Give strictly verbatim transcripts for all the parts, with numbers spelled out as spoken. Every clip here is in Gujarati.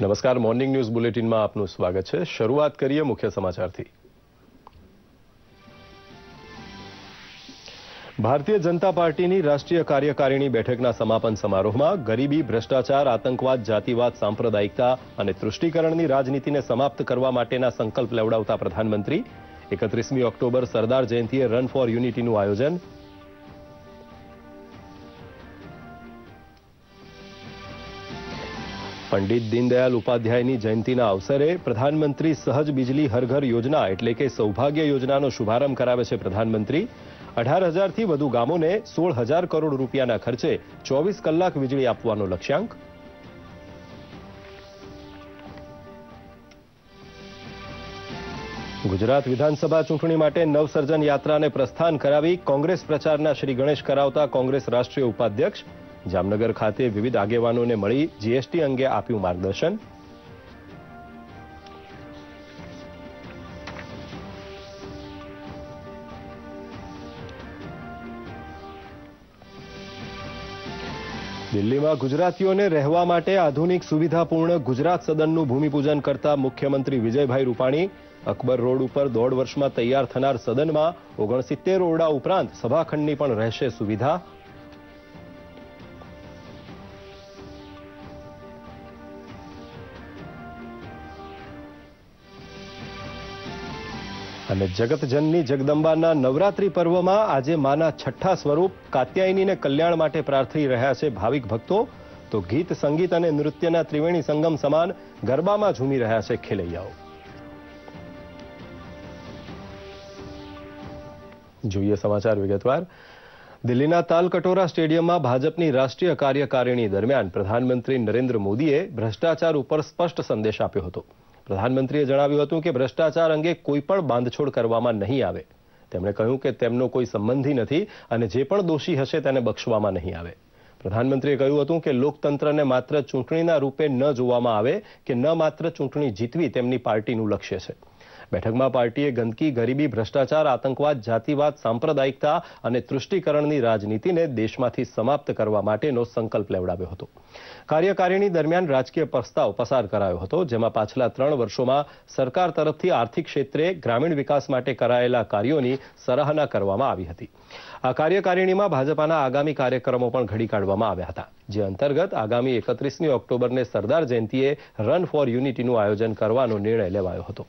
નમસ્કાર, મોર્નિંગ ન્યૂઝ બુલેટિનમાં આપનું સ્વાગત છે। શરૂઆત કરીએ મુખ્ય સમાચારથી। ભારતીય જનતા પાર્ટીની રાષ્ટ્રીય કાર્યકારિણી બેઠકના સમાપન સમારોહમાં ગરીબી, ભ્રષ્ટાચાર, આતંકવાદ, જાતિવાદ, સાંપ્રદાયિકતા અને તૃષ્ટિકરણની રાજનીતિને સમાપ્ત કરવા માટેના સંકલ્પ લેવડાવતા પ્રધાનમંત્રી એકત્રીસમી ઓક્ટોબર સરદાર જયંતિએ રન ફોર યુનિટીનું આયોજન। પંડિત દીનદયાલ ઉપાધ્યાયની જયંતિના અવસરે પ્રધાનમંત્રી સહજ બિજલી હર ઘર યોજના એટલે કે સૌભાગ્ય યોજનાનો શુભારંભ કરાવે છે પ્રધાનમંત્રી। અઢાર હજારથી વધુ ગામોને સોળ હજાર કરોડ રૂપિયાના ખર્ચે ચોવીસ કલાક વીજળી આપવાનો લક્ષ્યાંક। ગુજરાત વિધાનસભા ચૂંટણી માટે નવસર્જન યાત્રાને પ્રસ્થાન કરાવી કોંગ્રેસ પ્રચારના શ્રી ગણેશ કરાવતા કોંગ્રેસ રાષ્ટ્રીય ઉપાધ્યક્ષ જામનગર ખાતે વિવિધ આગેવાનોને મળી જીએસટી અંગે આપ્યું માર્ગદર્શન। દિલ્હીમાં ગુજરાતીઓને રહેવા માટે આધુનિક સુવિધાપૂર્ણ ગુજરાત સદનનું ભૂમિપૂજન કરતા મુખ્યમંત્રી વિજયભાઈ રૂપાણી અકબર રોડ ઉપર દોઢ વર્ષમાં તૈયાર થનાર સદનમાં ઓગણસિત્તેર ઓરડા ઉપરાંત સભાખંડની પણ રહેશે સુવિધા। અને જગતજનની જગદંબાના નવરાત્રી પર્વમાં આજે માના છઠ્ઠા સ્વરૂપ કાત્યાયનીને કલ્યાણ માટે પ્રાર્થી રહ્યા છે ભાવિક ભક્તો। તો ગીત, સંગીત અને નૃત્યના ત્રિવેણી સંગમ સમાન ગરબામાં ઝૂમી રહ્યા છે ખેલૈયાઓ। જોઈએ સમાચાર વિગતવાર। દિલ્હીના તાલકટોરા સ્ટેડિયમમાં ભાજપની રાષ્ટ્રીય કાર્યકારિણી દરમિયાન પ્રધાનમંત્રી નરેન્દ્ર મોદીએ ભ્રષ્ટાચાર ઉપર સ્પષ્ટ સંદેશ આપ્યો હતો। પ્રધાનમંત્રીએ જણાવ્યું હતું કે ભ્રષ્ટાચાર અંગે કોઈ પણ બાંધછોડ કરવામાં નહીં આવે। તેમણે કહ્યું કે તેમનો કોઈ સંબંધી નથી અને જે પણ દોષી હશે તેને બક્ષવામાં નહીં આવે। પ્રધાનમંત્રીએ કહ્યું હતું કે લોકતંત્રને માત્ર ચૂંટણીના રૂપે ન જોવામાં આવે કે ન માત્ર ચૂંટણી જીતવી તેમની પાર્ટીનું લક્ષ્ય છે। બેઠકમાં પાર્ટીએ ગંદકી, ગરીબી, ભ્રષ્ટાચાર, આતંકવાદ, જાતિવાદ, સાંપ્રદાયિકતા અને તૃષ્ટિકરણની રાજનીતિને દેશમાંથી સમાપ્ત કરવા માટેનો સંકલ્પ લેવડાવ્યો હતો। કાર્યકારિણી દરમિયાન રાજકીય પ્રસ્તાવ પસાર કરાયો હતો, જેમાં પાછલા ત્રણ વર્ષોમાં સરકાર તરફથી આર્થિક ક્ષેત્રે ગ્રામીણ વિકાસ માટે કરાયેલા કાર્યોની સરાહના કરવામાં આવી હતી। આ કાર્યકારિણીમાં ભાજપાના આગામી કાર્યક્રમો પણ ઘડી કાઢવામાં આવ્યા હતા, જે અંતર્ગત આગામી એકત્રીસમી ઓક્ટોબરને સરદાર જયંતિએ રન ફોર યુનિટીનું આયોજન કરવાનો નિર્ણય લેવાયો હતો।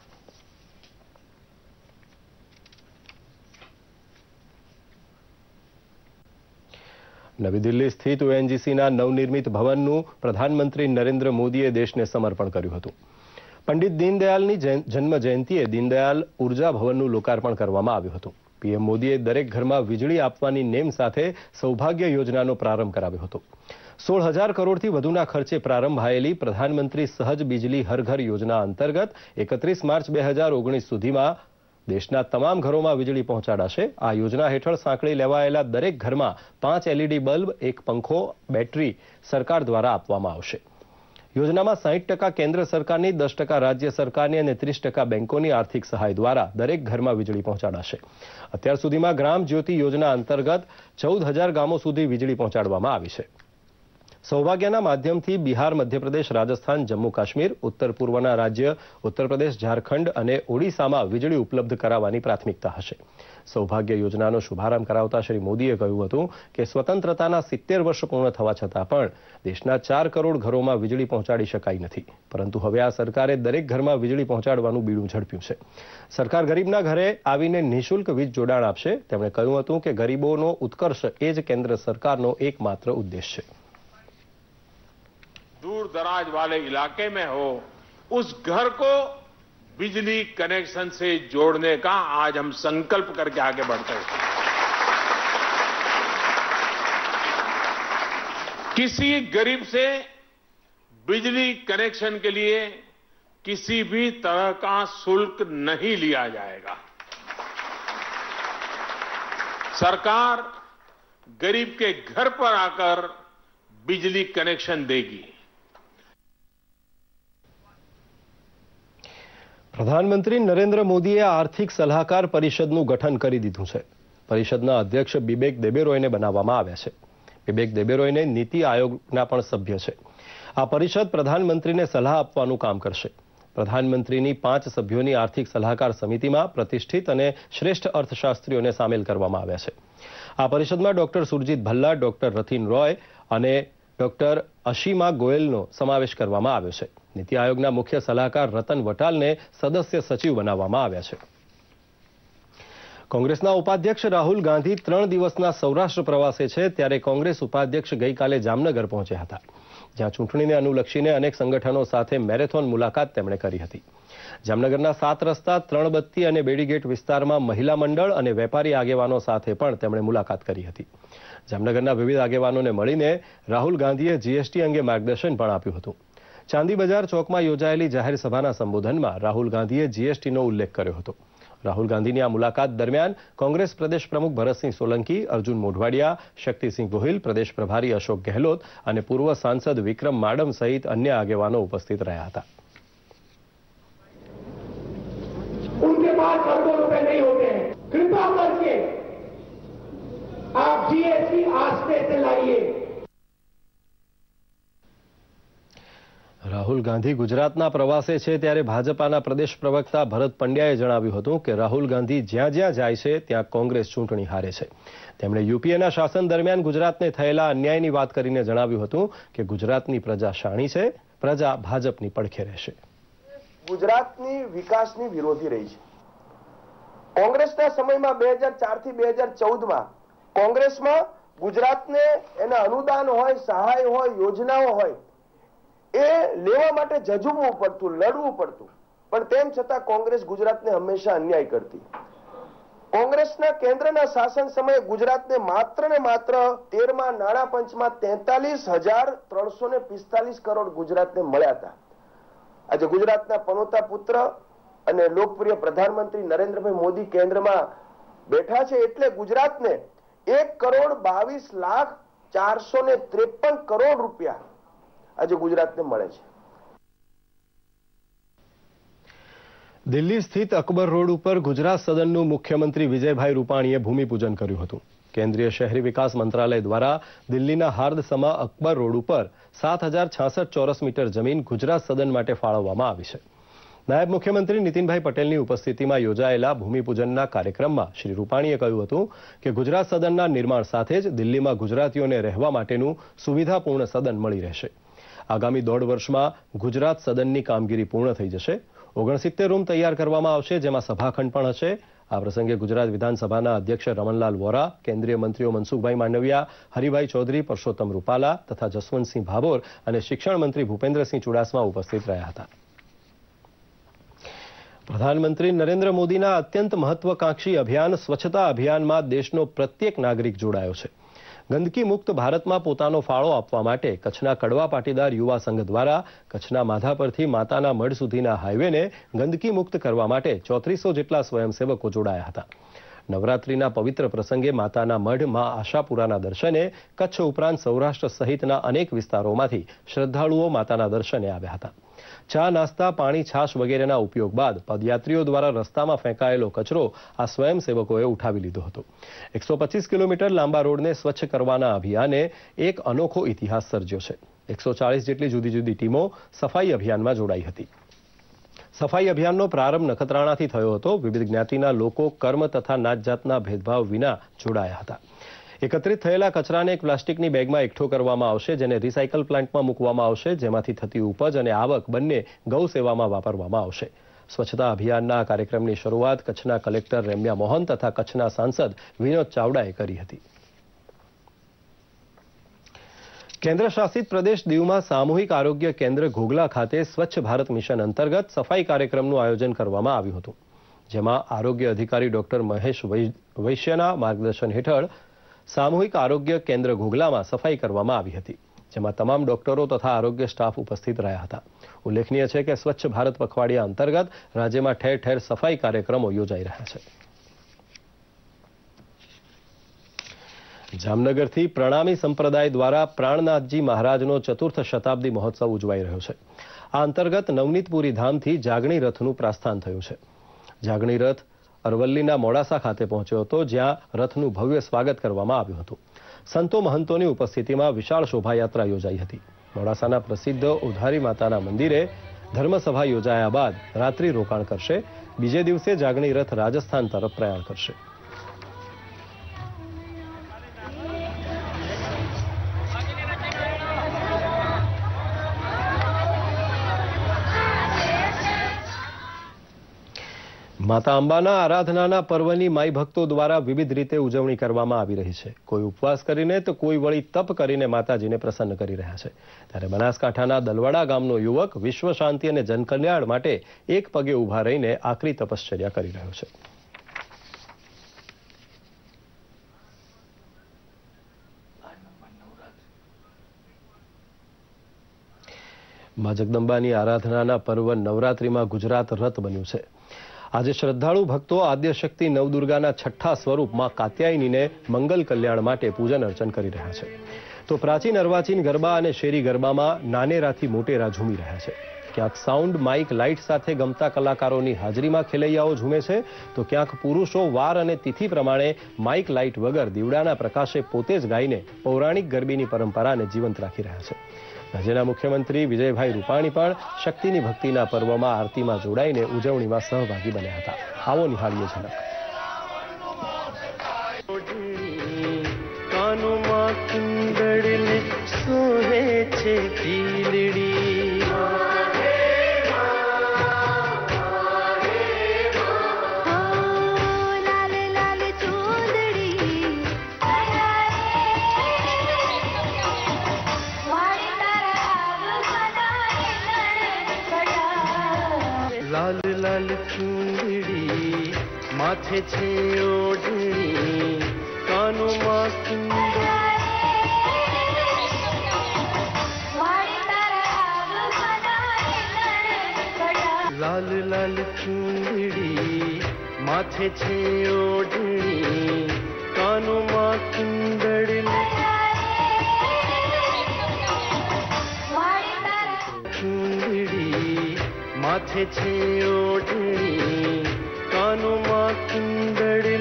નવી દિલ્હી સ્થિત ઓએનજીસીના નવનિર્મિત ભવનનું પ્રધાનમંત્રી નરેન્દ્ર મોદીએ દેશને સમર્પણ કર્યું હતું। પંડિત દીનદયાલની જન્મ જયંતિએ દીનદયાલ ઉર્જા ભવનનું લોકાર્પણ કરવામાં આવ્યું હતું। પીએમ મોદીએ દરેક ઘરમાં વીજળી આપવાની નેમ સાથે સૌભાગ્ય યોજનાનો પ્રારંભ કરાવ્યો હતો। સોળ હજાર કરોડથી વધુના ખર્ચે પ્રારંભાયેલી પ્રધાનમંત્રી સહજ બિજલી હર ઘર યોજના અંતર્ગત એકત્રીસ માર્ચ બે હજાર ઓગણીસ સુધીમાં દેશના તમામ ઘરોમાં વીજળી પહોંચાડાશે। આ યોજના હેઠળ સાંકળી લેવાયેલા દરેક ઘરમાં પાંચ એલઈડી બલ્બ, એક પંખો, બેટરી સરકાર દ્વારા આપવામાં આવશે। યોજનામાં સાહીઠ ટકા કેન્દ્ર સરકારની, દસ ટકા રાજ્ય સરકારની અને ત્રીસ ટકા બેંકોની આર્થિક સહાય દ્વારા દરેક ઘરમાં વીજળી પહોંચાડાશે। અત્યાર સુધીમાં ગ્રામ જ્યોતિ યોજના અંતર્ગત ચૌદ હજાર ગામો સુધી વીજળી પહોંચાડવામાં આવી છે। સૌભાગ્યના માધ્યમથી બિહાર, મધ્યપ્રદેશ, રાજસ્થાન, જમ્મુ કાશ્મીર, ઉત્તર પૂર્વના રાજ્ય ઉત્તર પ્રદેશ, ઝારખંડ અને ઓડિશામાં વીજળી ઉપલબ્ધ કરાવવાની પ્રાથમિકતા હશે। સૌભાગ્ય યોજનાનો શુભારંભ કરાવતા શ્રી મોદીએ કહ્યું હતું કે સ્વતંત્રતાના સિત્તેર વર્ષ પૂર્ણ થવા છતાં પણ દેશના ચાર કરોડ ઘરોમાં વીજળી પહોંચાડી શકાઈ નથી, પરંતુ હવે આ સરકારે દરેક ઘરમાં વીજળી પહોંચાડવાનું બીડું ઝડપ્યું છે। સરકાર ગરીબના ઘરે આવીને નિઃશુલ્ક વીજ જોડાણ આપશે। તેમણે કહ્યું હતું કે ગરીબોનો ઉત્કર્ષ એ જ કેન્દ્ર સરકારનો એકમાત્ર ઉદ્દેશ છે। दूर दराज वाले इलाके में हो, उस घर को बिजली कनेक्शन से जोड़ने का आज हम संकल्प करके आगे बढ़ते हैं। किसी गरीब से बिजली कनेक्शन के लिए किसी भी तरह का शुल्क नहीं लिया जाएगा। सरकार गरीब के घर पर आकर बिजली कनेक्शन देगी। પ્રધાનમંત્રી નરેન્દ્ર મોદીએ આર્થિક સલાહકાર પરિષદનું ગઠન કરી દીધું છે। પરિષદના અધ્યક્ષ બિબેક દેબરોયને બનાવવામાં આવ્યા છે। વિવેક દેબેરોયને નીતિ આયોગના પણ સભ્ય છે. આ પરિષદ પ્રધાનમંત્રીને સલાહ આપવાનું કામ કરશે. પ્રધાનમંત્રીની પાંચ સભ્યોની આર્થિક સલાહકાર સમિતિમાં પ્રતિષ્ઠિત અને શ્રેષ્ઠ અર્થશાસ્ત્રીઓને સામેલ કરવામાં આવ્યા છે. આ પરિષદમાં ડોક્ટર સુરજીત ભલ્લા, ડોક્ટર રથીન રોય અને ડોક્ટર અશીમા ગોયલનો સમાવેશ કરવામાં આવ્યો છે. નીતિ આયોગના મુખ્ય સલાહકાર રતન વટાલને સદસ્ય સચિવ બનાવવામાં આવ્યા છે. કોંગ્રેસના ઉપાધ્યક્ષ રાહુલ ગાંધી ત્રણ દિવસના સૌરાષ્ટ્ર પ્રવાસે છે, ત્યારે કોંગ્રેસ ઉપાધ્યક્ષ ગઈકાલે જામનગર પહોંચ્યા હતા, જ્યાં ચૂંટણીને અનુલક્ષીને અનેક સંગઠનો સાથે મેરેથોન મુલાકાત તેમણે કરી હતી. જામનગરના સાત રસ્તા, ત્રણ બત્તી અને બેડીગેટ વિસ્તારમાં મહિલા મંડળ અને વેપારી આગેવાનો સાથે પણ તેમણે મુલાકાત કરી હતી. જામનગરના વિવિધ આગેવાનોને મળીને રાહુલ ગાંધીએ જીએસટી અંગે માર્ગદર્શન પણ આપ્યું હતું. ચાંદી બજાર ચોકમાં યોજાયેલી જાહેર સભાના સંબોધનમાં રાહુલ ગાંધીએ જીએસટીનો ઉલ્લેખ કર્યો હતો. રાહુલ ગાંધીની આ મુલાકાત દરમિયાન કોંગ્રેસ પ્રદેશ પ્રમુખ ભરતસિંહ સોલંકી, અર્જુન મોઢવાડિયા, શક્તિસિંહ ગોહિલ, પ્રદેશ પ્રભારી અશોક ગહેલોત અને પૂર્વ સાંસદ વિક્રમ માડમ સહિત અન્ય આગેવાનો ઉપસ્થિત રહ્યા હતા. उनके पास करोड़ों रुपए नहीं होते हैं, कृपा करके आप जीएसटी आस्ते से लाइए. રાહુલ ગાંધી ગુજરાતના પ્રવાસે છે, ત્યારે ભાજપાના પ્રદેશ પ્રવક્તા ભરત પંડ્યાએ જણાવ્યું હતું કે રાહુલ ગાંધી જ્યાં જ્યાં જાય છે ત્યાં કોંગ્રેસ ચૂંટણી હારે છે. તેમણે યુપીએના શાસન દરમિયાન ગુજરાતને થયેલા અન્યાયની વાત કરીને જણાવ્યું હતું કે ગુજરાતની પ્રજા શાણી છે, પ્રજા ભાજપની પડખે રહેશે. ગુજરાતની વિકાસની વિરોધી રહી છે. કોંગ્રેસના સમયમાં બે હજાર ચાર થી બે હજાર ચૌદમાં કોંગ્રેસમાં ગુજરાતને એના અનુદાન હોય, સહાય હોય, યોજનાઓ હોય, એ લેવા માટે જજુમવું પડતું, લડવું પડતું, પણ તેમ છતાં કોંગ્રેસ ગુજરાતને હંમેશા અન્યાય કરતી. કોંગ્રેસના કેન્દ્રના શાસન સમયે ગુજરાતને માત્ર ને માત્ર તેરમા નાણાં પંચમાં તેતાલીસ હજાર ત્રણસો ને પિસ્તાલીસ કરોડ ગુજરાતને મળ્યા હતા. આજે ગુજરાતના પનોતા પુત્ર અને લોકપ્રિય પ્રધાનમંત્રી નરેન્દ્રભાઈ મોદી કેન્દ્રમાં બેઠા છે, એટલે ગુજરાતને એક કરોડ બાવીસ લાખ ચારસો ને ત્રેપન કરોડ રૂપિયા આજે ગુજરાતને મળે છે. દિલ્હી સ્થિત અકબર રોડ ઉપર ગુજરાત સદનનું મુખ્યમંત્રી વિજયભાઈ રૂપાણીએ ભૂમિપૂજન કર્યું હતું. કેન્દ્રીય શહેરી વિકાસ મંત્રાલય દ્વારા દિલ્હીના હાર્દસમા અકબર રોડ ઉપર સાત હજાર છાસઠ ચોરસ મીટર જમીન ગુજરાત સદન માટે ફાળવવામાં આવી છે. નાયબ મુખ્યમંત્રી નીતિનભાઈ પટેલની ઉપસ્થિતિમાં યોજાયેલા ભૂમિપૂજનના કાર્યક્રમમાં શ્રી રૂપાણીએ કહ્યું હતું કે ગુજરાત સદનના નિર્માણ સાથે જ દિલ્હીમાં ગુજરાતીઓને રહેવા માટેનું સુવિધાપૂર્ણ સદન મળી રહેશે. આગામી દોઢ વર્ષમાં ગુજરાત સદનની કામગીરી પૂર્ણ થઈ જશે. ઓગણસિત્તેર રૂમ તૈયાર કરવામાં આવશે, જેમાં સભાખંડ પણ હશે. આ પ્રસંગે ગુજરાત વિધાનસભાના અધ્યક્ષ રમણલાલ વોરા, કેન્દ્રીય મંત્રીઓ મનસુખભાઈ માંડવિયા, હરિભાઈ ચૌધરી, પરસોત્તમ રૂપાલા તથા જસવંતસિંહ ભાભોર અને શિક્ષણ મંત્રી ભૂપેન્દ્રસિંહ ચુડાસમા ઉપસ્થિત રહ્યા હતા. પ્રધાનમંત્રી નરેન્દ્ર મોદીના અત્યંત મહત્વકાંક્ષી અભિયાન સ્વચ્છતા અભિયાનમાં દેશનો પ્રત્યેક નાગરિક જોડાયો છે. ગંદકી મુક્ત ભારતમાં પોતાનો ફાળો આપવા માટે કચ્છના કડવા પાટીદાર યુવા સંઘ દ્વારા કચ્છના માધાપરથી માતાના મઢ સુધીના હાઈવેને ગંદકી મુક્ત કરવા માટે ચોત્રીસો જેટલા સ્વયંસેવકો જોડાયા હતા. નવરાત્રીના પવિત્ર પ્રસંગે માતાના મઢ માં આશાપુરાના દર્શને કચ્છ ઉપરાંત સૌરાષ્ટ્ર સહિતના અનેક વિસ્તારોમાંથી શ્રદ્ધાળુઓ માતાના દર્શને આવ્યા હતા. ચા, નાસ્તા, પાણી, છાશ વગેરેના ઉપયોગ બાદ પદયાત્રીઓ દ્વારા રસ્તામાં ફેંકાયેલો કચરો આ સ્વયંસેવકોએ ઉઠાવી લીધો હતો. એકસો પચીસ કિલોમીટર લાંબા રોડને સ્વચ્છ કરવાના અભિયાને એક અનોખો ઇતિહાસ સર્જ્યો છે. એકસો ચાલીસ જેટલી જુદી જુદી ટીમો સફાઈ અભિયાનમાં જોડાઈ હતી. સફાઈ અભિયાનનો પ્રારંભ નખત્રાણાથી થયો હતો. વિવિધ જ્ઞાતિના લોકો કર્મ તથા નાતજાતના ભેદભાવ વિના જોડાયા હતા. એકત્રિત થયેલા કચરાને એક પ્લાસ્ટિકની બેગમાં એકઠો કરવામાં આવશે, જેને રિસાયકલ પ્લાન્ટમાં મૂકવામાં આવશે, જેમાંથી થતી ઉપજ અને આવક બંને ગૌ સેવામાં વાપરવામાં આવશે. સ્વચ્છતા અભિયાનના આ કાર્યક્રમની શરૂઆત કચ્છના કલેક્ટર રેમ્યા મોહન તથા કચ્છના સાંસદ વિનોદ ચાવડાએ કરી હતી. કેન્દ્ર શાસિત પ્રદેશ દીવમાં સામૂહિક આરોગ્ય કેન્દ્ર ઘોઘલા ખાતે સ્વચ્છ ભારત મિશન અંતર્ગત સફાઈ કાર્યક્રમનું આયોજન કરવામાં આવ્યું હતું, જેમાં આરોગ્ય અધિકારી ડોક્ટર મહેશ વૈશ્યના માર્ગદર્શન હેઠળ સામૂહિક આરોગ્ય કેન્દ્ર ઘોઘલામાં સફાઈ કરવામાં આવી હતી, જેમાં તમામ ડોક્ટરો તથા આરોગ્ય સ્ટાફ ઉપસ્થિત રહ્યા હતા. ઉલ્લેખનીય છે કે સ્વચ્છ ભારત પખવાડિયા અંતર્ગત રાજ્યમાં ઠેર ઠેર સફાઈ કાર્યક્રમો યોજાઈ રહ્યા છે. જામનગરથી પ્રણામી સંપ્રદાય દ્વારા પ્રાણનાથજી મહારાજનો ચતુર્થ શતાબ્દી મહોત્સવ ઉજવાઈ રહ્યો છે. આ અંતર્ગત નવનીતપુરી ધામથી જાગણી રથનું પ્રસ્થાન થયું છે. જાગણી રથ અરવલ્લીના મોડાસા ખાતે પહોંચ્યો હતો, જ્યાં રથનું ભવ્ય સ્વાગત કરવામાં આવ્યું હતું. સંતો મહંતોની ઉપસ્થિતિમાં વિશાળ શોભાયાત્રા યોજાઈ હતી. મોડાસાના પ્રસિદ્ધ ઉધારી માતાના મંદિરે ધર્મસભા યોજાયા બાદ રાત્રિ રોકાણ કરશે. બીજે દિવસે જાગણી રથ રાજસ્થાન તરફ પ્રયાણ કરશે. માતા અંબાના આરાધનાના પર્વની માઈ ભક્તો દ્વારા વિવિધ રીતે ઉજવણી કરવામાં આવી રહી છે. કોઈ ઉપવાસ કરીને તો કોઈ વળી તપ કરીને માતાજીને પ્રસન્ન કરી રહ્યા છે. ત્યારે બનાસકાંઠાના દલવાડા ગામનો યુવક વિશ્વ શાંતિ અને જનકલ્યાણ માટે એક પગે ઊભા રહીને આકરી તપશ્ચર્યા કરી રહ્યો છે. મા જગદંબાની આરાધનાના પર્વ નવરાત્રિમાં ગુજરાત રત બન્યું છે. આજે શ્રદ્ધાળુ ભક્તો આદ્યશક્તિ નવદુર્ગાના છઠ્ઠા સ્વરૂપમાં કાત્યાયનીને મંગલ કલ્યાણ માટે પૂજન અર્ચન કરી રહ્યા છે. તો પ્રાચીન અર્વાચીન ગરબા અને શેરી ગરબામાં નાનેરાથી મોટેરા ઝૂમી રહ્યા છે. ક્યાંક સાઉન્ડ માઇક લાઇટ સાથે ગમતા કલાકારોની હાજરીમાં ખેલૈયાઓ ઝૂમે છે, તો ક્યાંક પુરુષો વાર અને તિથિ પ્રમાણે માઇક લાઇટ વગર દીવડાના પ્રકાશે પોતે જ ગાઈને પૌરાણિક ગરબીની પરંપરાને જીવંત રાખી રહ્યા છે. રાજ્યના મુખ્યમંત્રી વિજયભાઈ રૂપાણી પણ શક્તિની ભક્તિના પર્વમાં આરતીમાં જોડાઈને ઉજવણીમાં સહભાગી બન્યા હતા. આવો નિહાળીએ ઝલક. કાનુમાં કિંદડને સોહે છે તીલડી, લાલ લાલ ચૂંદડી માથે છે ઓઢણી, કાનુમાં કિંદડી, લાલ લાલ ચૂંદડી માથે છે ઓઢણી, કાનુમાં કિંદડને ચૂંદડી માથે છે ઓઢણી, કાનુમાં કિંદડી.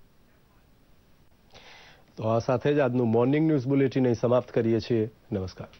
તો આ સાથે જ આજનું મોર્નિંગ ન્યૂઝ બુલેટિન અહીં સમાપ્ત કરીએ છીએ. નમસ્કાર.